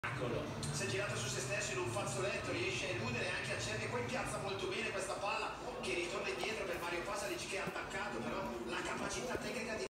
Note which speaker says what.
Speaker 1: Si è girato su se stesso in un fazzoletto, riesce a eludere anche Acerbi, poi piazza molto bene questa palla che ritorna indietro per Mario Pasalic che ha attaccato, però la capacità tecnica di